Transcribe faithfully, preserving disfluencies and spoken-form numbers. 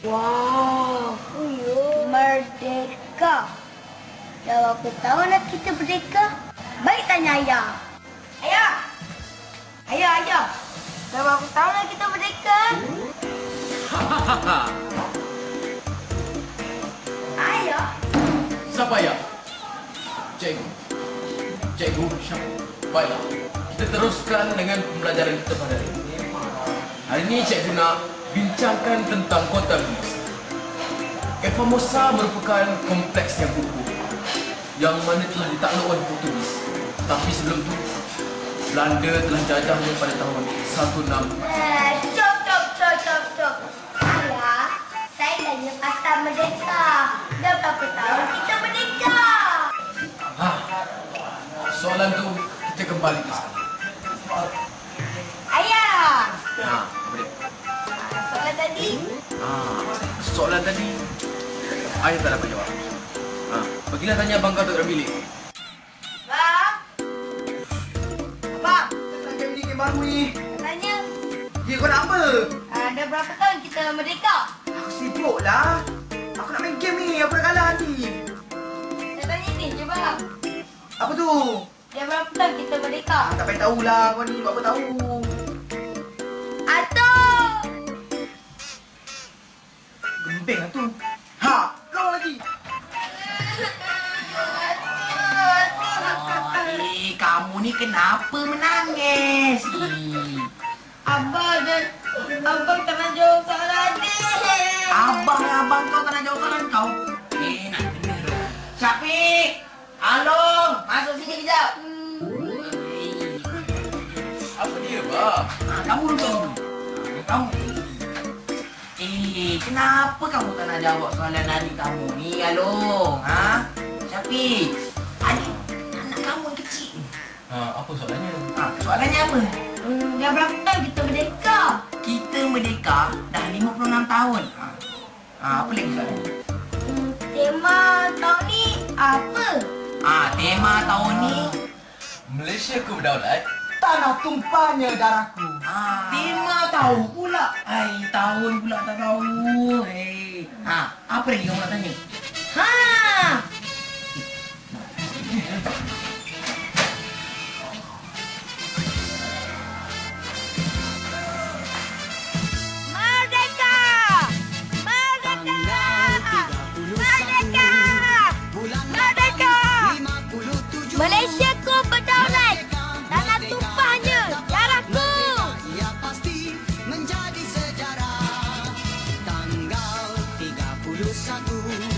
Wow, merdeka. Dah berapa tahun dah kita merdeka? Baik tanya ayah. Ayah! Ayah, ayah. Dah berapa tahun dah kita merdeka? Ayah? Siapa ayah? Cikgu. Cikgu Syam. Baiklah, kita teruskan dengan pembelajaran kita pada hari ini. Hari ini cikgu nak bincangkan tentang kota Venice. Formosa merupakan kompleks yang kukuh yang mana telah ditakluk oleh Portugis. Tapi sebelum itu, Belanda telah jajahnya pada tahun seribu enam ratus. Eh, cop, cop, cop, cop, cop. Ayah, saya tanya pasal merdeka. Dah berapa tahun kita merdeka? Ha, soalan tu kita kembali ke sana. Ayah! Ha, apa dia? Soalan tadi? Ha, soalan tadi ayah tak dapat jawab. Ha, pergilah tanya abang kau dalam bilik. Bang? Bang? Tentang game ni, game baru ni. Tanya, Ya, kau nak apa? uh, dah berapa tahun kita merdeka? Aku sibuk lah. Aku nak main game ni. Aku dah kalah nanti. Saya tanya ni je bang. Apa tu? Dah berapa tahun kita merdeka? Ah, tak payah tahulah kau ni. Buat apa tahu? Atuk! Gembeng lah tu. Ha! Long lagi. Eh, kamu ni kenapa menangis? Eh, Abang dan abang tak nak jawab soalan ni. abang abang kau tak nak jawab soalan kau. Eh, nak dengar. Syafiq! Along! Masuk sini kejap. Apa dia, bang? Ha, kamu duduk. Ha, kamu. Eh, kenapa kamu tak nak jawab soalan adik kamu ni, Along? Ha? Syafiq, adik anak kamu yang kecil. Ha, apa soalannya? Ha, soalannya apa? Hmm, dah berapa tahun kita merdeka? Kita merdeka dah lima puluh enam tahun. Ha, ha apa lagi soalannya? Hmm, tema tahun ni apa? Ah, tema tahun ni Malaysia ku berdaulat. Tanah tumpahnya darahku. ah, tema tahu pula. Hai, tahun pula tak tahu. Hei. Ha, apa lagi kamu nak tanya? Ha! Merdeka! Merdeka! Merdeka! Merdeka! Malaysia ku berdaulat. Tanah tumpahnya darahku. Ia pasti menjadi sejarah. Tanggal tiga puluh satu